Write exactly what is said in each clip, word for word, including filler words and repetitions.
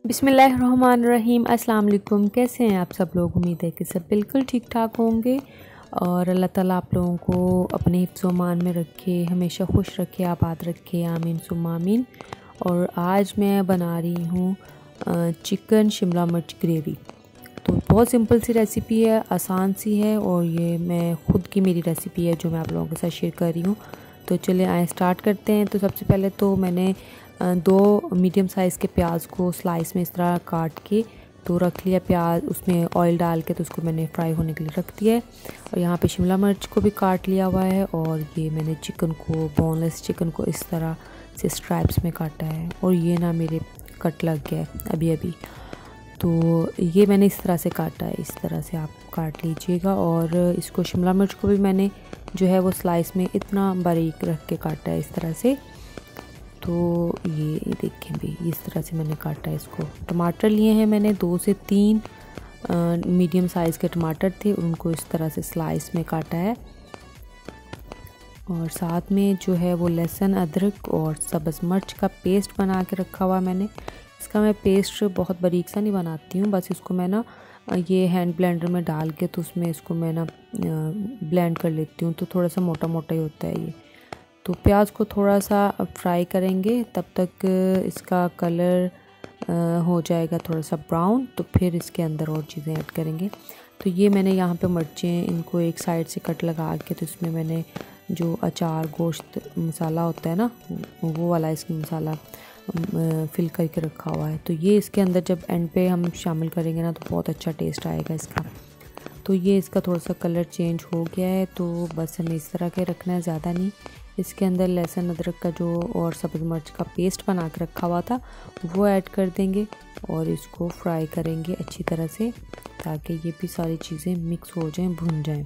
बिस्मिल्लाहिर्रहमानिर्रहीम। अस्सलाम वालेकुम। कैसे हैं आप सब लोग? उम्मीद है कि सब बिल्कुल ठीक ठाक होंगे और अल्लाह ताला आप लोगों को अपने हिफ्ज़-ओ-मान में रखे, हमेशा खुश रखे, आबाद रखे, आमीन सुम्मा आमीन। और आज मैं बना रही हूँ चिकन शिमला मिर्च ग्रेवी। तो बहुत सिंपल सी रेसिपी है, आसान सी है और ये मैं ख़ुद की मेरी रेसिपी है जो मैं आप लोगों के साथ शेयर कर रही हूँ। तो चलिए आए स्टार्ट करते हैं। तो सबसे पहले तो मैंने दो मीडियम साइज़ के प्याज को स्लाइस में इस तरह काट के तो रख लिया। प्याज उसमें ऑयल डाल के तो उसको मैंने फ्राई होने के लिए रख दिया है। और यहाँ पे शिमला मिर्च को भी काट लिया हुआ है और ये मैंने चिकन को, बोनलेस चिकन को इस तरह से स्ट्राइप्स में काटा है। और ये ना मेरे कट लग गया है अभी अभी, तो ये मैंने इस तरह से काटा है। इस तरह से आप काट लीजिएगा। और इसको शिमला मिर्च को भी मैंने जो है वो स्लाइस में इतना बारीक रख के काटा है इस तरह से। तो ये देखें भी इस तरह से मैंने काटा है इसको। टमाटर लिए हैं मैंने दो से तीन मीडियम साइज़ के टमाटर थे, उनको इस तरह से स्लाइस में काटा है। और साथ में जो है वो लहसुन, अदरक और सब्ज़ मिर्च का पेस्ट बना के रखा हुआ मैंने। इसका मैं पेस्ट बहुत बारीक सा नहीं बनाती हूँ, बस इसको मैं ना ये हैंड ब्लेंडर में डाल के तो उसमें इसको मैं ना ब्लेंड कर लेती हूँ। तो थोड़ा सा मोटा मोटा ही होता है ये। तो प्याज को थोड़ा सा फ्राई करेंगे, तब तक इसका कलर हो जाएगा थोड़ा सा ब्राउन, तो फिर इसके अंदर और चीज़ें ऐड करेंगे। तो ये मैंने यहाँ पे मिर्चें इनको एक साइड से कट लगा के तो इसमें मैंने जो अचार गोश्त मसाला होता है ना वो वाला इसमें मसाला फिल करके रखा हुआ है। तो ये इसके अंदर जब एंड पे हम शामिल करेंगे ना तो बहुत अच्छा टेस्ट आएगा इसका। तो ये इसका थोड़ा सा कलर चेंज हो गया है, तो बस हमें इस तरह के रखना है, ज़्यादा नहीं। इसके अंदर लहसुन अदरक का जो और सब्ज़ मिर्च का पेस्ट बना के रखा हुआ था वो ऐड कर देंगे और इसको फ्राई करेंगे अच्छी तरह से ताकि ये भी सारी चीज़ें मिक्स हो जाएं, भुन जाएं।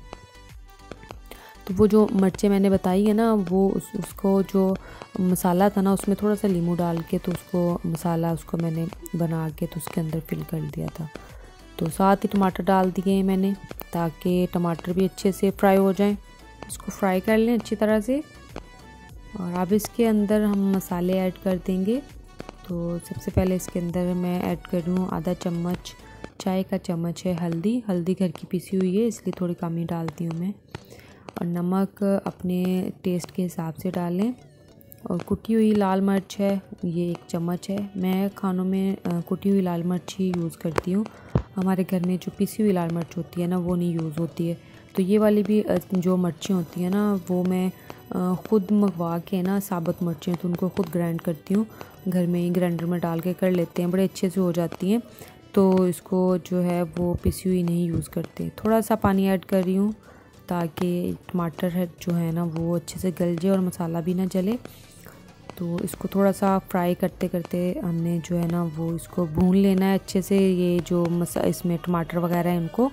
तो वो जो मिर्चें मैंने बताई है ना वो उस, उसको जो मसाला था ना उसमें थोड़ा सा नींबू डाल के तो उसको मसाला उसको मैंने बना के तो उसके अंदर फिल कर दिया था। तो साथ ही टमाटर डाल दिए हैं मैंने ताकि टमाटर भी अच्छे से फ्राई हो जाएं। इसको फ्राई कर लें अच्छी तरह से। और अब इसके अंदर हम मसाले ऐड कर देंगे। तो सबसे पहले इसके अंदर मैं ऐड कर रही हूँ आधा चम्मच चाय का चम्मच है हल्दी। हल्दी घर की पिसी हुई है इसलिए थोड़ी कम ही डालती हूँ मैं। और नमक अपने टेस्ट के हिसाब से डालें। और कुटी हुई लाल मिर्च है ये एक चम्मच है। मैं खानों में कुटी हुई लाल मिर्च ही यूज़ करती हूँ, हमारे घर में जो पिसी हुई लाल मिर्च होती है ना वो नहीं यूज़ होती है। तो ये वाली भी जो मिर्चें होती हैं ना वो मैं ख़ुद मंगवा के ना साबुत मिर्चें तो उनको ख़ुद ग्राइंड करती हूँ, घर में ही ग्राइंडर में डाल के कर लेते हैं, बड़े अच्छे से हो जाती हैं। तो इसको जो है वो पिसी हुई नहीं यूज़ करते। थोड़ा सा पानी ऐड कर रही हूँ ताकि टमाटर है जो है ना वो अच्छे से गल जाए और मसाला भी ना जले। तो इसको थोड़ा सा फ्राई करते करते हमने जो है ना वो इसको भून लेना है अच्छे से। ये जो मसा इसमें टमाटर वगैरह है इनको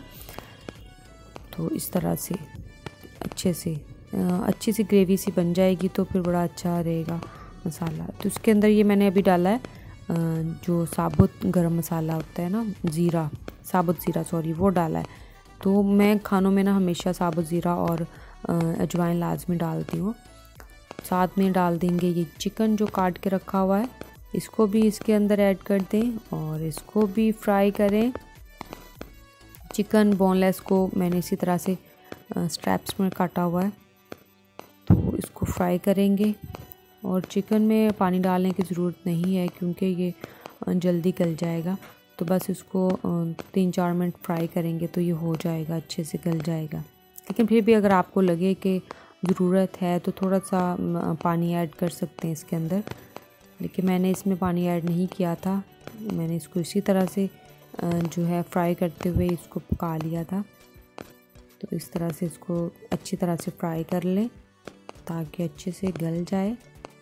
तो इस तरह से अच्छे से अच्छी सी ग्रेवी सी बन जाएगी तो फिर बड़ा अच्छा रहेगा मसाला। तो इसके अंदर ये मैंने अभी डाला है जो साबुत गरम मसाला होता है ना, ज़ीरा, साबुत ज़ीरा सॉरी वो डाला है। तो मैं खानों में ना हमेशा साबुत ज़ीरा और अजवाइन लाजमी डालती हूँ। साथ में डाल देंगे ये चिकन जो काट के रखा हुआ है, इसको भी इसके अंदर ऐड कर दें और इसको भी फ्राई करें। चिकन बोनलेस को मैंने इसी तरह से स्ट्रैप्स में काटा हुआ है तो इसको फ्राई करेंगे। और चिकन में पानी डालने की ज़रूरत नहीं है क्योंकि ये जल्दी गल जाएगा। तो बस इसको तीन चार मिनट फ्राई करेंगे तो ये हो जाएगा, अच्छे से गल जाएगा। लेकिन फिर भी अगर आपको लगे कि ज़रूरत है तो थोड़ा सा पानी ऐड कर सकते हैं इसके अंदर, लेकिन मैंने इसमें पानी ऐड नहीं किया था। मैंने इसको इसी तरह से जो है फ्राई करते हुए इसको पका लिया था। तो इस तरह से इसको अच्छी तरह से फ्राई कर लें ताकि अच्छे से गल जाए।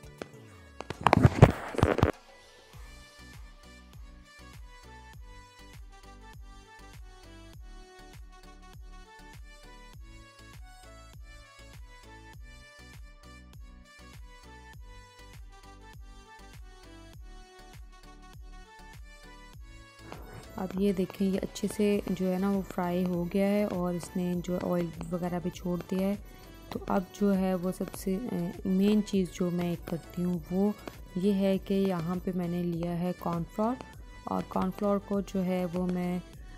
अब ये देखें ये अच्छे से जो है ना वो फ्राई हो गया है और इसने जो ऑयल वगैरह भी छोड़ दिया है। तो अब जो है वो सबसे मेन चीज़ जो मैं एक करती हूँ वो ये है कि यहाँ पे मैंने लिया है कॉर्नफ्लोर और कॉर्नफ्लोर को जो है वो मैं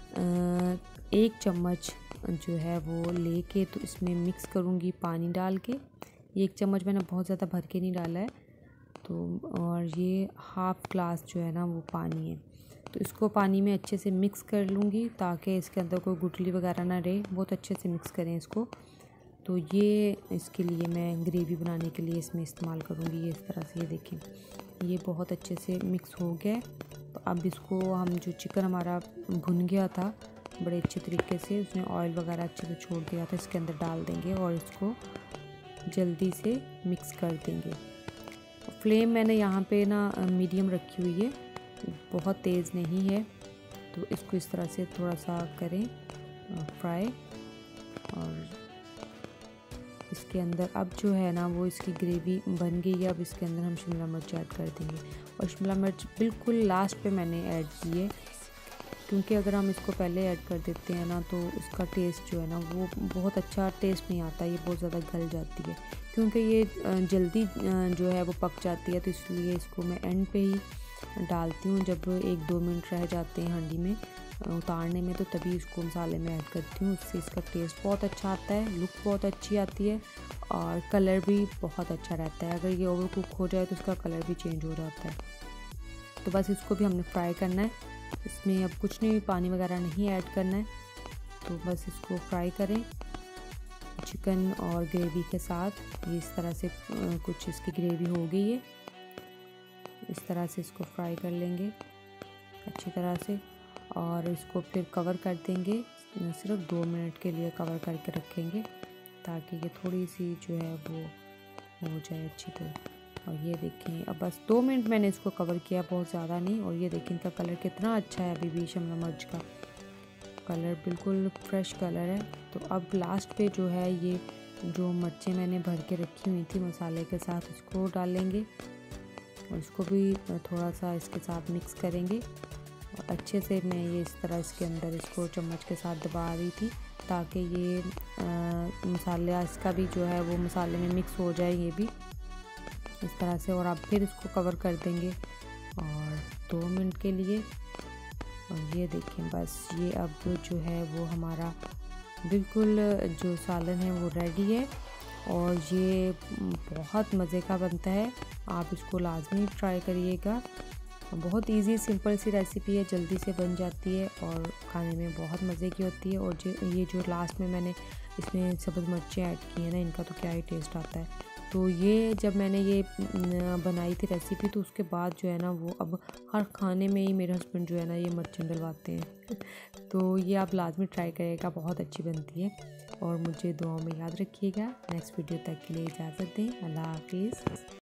एक चम्मच जो है वो लेके तो इसमें मिक्स करूँगी पानी डाल के। एक चम्मच मैंने बहुत ज़्यादा भर के नहीं डाला है, तो और ये हाफ़ ग्लास जो है ना वो पानी है। तो इसको पानी में अच्छे से मिक्स कर लूँगी ताकि इसके अंदर कोई गुठली वगैरह ना रहे। बहुत अच्छे से मिक्स करें इसको। तो ये इसके लिए मैं ग्रेवी बनाने के लिए इसमें इस्तेमाल करूँगी। ये इस तरह से, ये देखें ये बहुत अच्छे से मिक्स हो गया है। तो अब इसको हम जो चिकन हमारा भुन गया था बड़े अच्छे तरीके से, उसने ऑयल वगैरह अच्छे से छोड़ दिया था, इसके अंदर डाल देंगे और इसको जल्दी से मिक्स कर देंगे। फ्लेम मैंने यहाँ पे ना मीडियम रखी हुई है, बहुत तेज़ नहीं है। तो इसको इस तरह से थोड़ा सा करें फ्राई। और इसके अंदर अब जो है ना वो इसकी ग्रेवी बन गई है। अब इसके अंदर हम शिमला मिर्च ऐड कर देंगे, और शिमला मिर्च बिल्कुल लास्ट पे मैंने ऐड की है, क्योंकि अगर हम इसको पहले ऐड कर देते हैं ना तो इसका टेस्ट जो है ना वो बहुत अच्छा टेस्ट नहीं आता, ये बहुत ज़्यादा गल जाती है। क्योंकि ये जल्दी जो है वो पक जाती है, तो इसलिए इसको मैं एंड पे ही डालती हूँ। जब एक दो मिनट रह जाते हैं हांडी में उतारने में, तो तभी इसको मसाले में ऐड करती हूँ। उससे इसका टेस्ट बहुत अच्छा आता है, लुक बहुत अच्छी आती है और कलर भी बहुत अच्छा रहता है। अगर ये ओवर कुक हो जाए तो इसका कलर भी चेंज हो जाता है। तो बस इसको भी हमने फ्राई करना है, इसमें अब कुछ नहीं, पानी वगैरह नहीं ऐड करना है। तो बस इसको फ्राई करें चिकन और ग्रेवी के साथ। ये इस तरह से कुछ इसकी ग्रेवी हो गई है, इस तरह से इसको फ्राई कर लेंगे अच्छी तरह से, और इसको फिर कवर कर देंगे। सिर्फ दो मिनट के लिए कवर करके रखेंगे ताकि ये थोड़ी सी जो है वो हो जाए अच्छी तरह। और ये देखें अब बस दो मिनट मैंने इसको कवर किया, बहुत ज़्यादा नहीं। और ये देखें इनका कलर कितना अच्छा है, अभी भी शिमला मिर्च का कलर बिल्कुल फ्रेश कलर है। तो अब लास्ट पे जो है ये जो मिर्चें मैंने भर के रखी हुई थी मसाले के साथ, उसको डालेंगे और इसको भी थोड़ा सा इसके साथ मिक्स करेंगे। और अच्छे से मैं ये इस तरह इसके अंदर इसको चम्मच के साथ दबा रही थी ताकि ये मसाला इसका भी जो है वो मसाले में मिक्स हो जाए, ये भी इस तरह से। और अब फिर इसको कवर कर देंगे और दो मिनट के लिए। और ये देखें बस ये अब जो है वो हमारा बिल्कुल जो सालन है वो रेडी है, और ये बहुत मज़े का बनता है। आप इसको लाजमी ट्राई करिएगा। बहुत इजी सिंपल सी रेसिपी है, जल्दी से बन जाती है और खाने में बहुत मज़े की होती है। और जो ये जो लास्ट में मैंने इसमें सब्ज़ मिर्चें ऐड की हैं ना, इनका तो क्या ही टेस्ट आता है। तो ये जब मैंने ये बनाई थी रेसिपी, तो उसके बाद जो है ना वो अब हर खाने में ही मेरे हस्बैंड जो है ना ये मिर्चें डलवाते हैं। तो ये आप लाजमी ट्राई करिएगा, बहुत अच्छी बनती है। और मुझे दुआओं में याद रखिएगा। नेक्स्ट वीडियो तक के लिए इजाज़त दें। अल्लाह हाफिज़।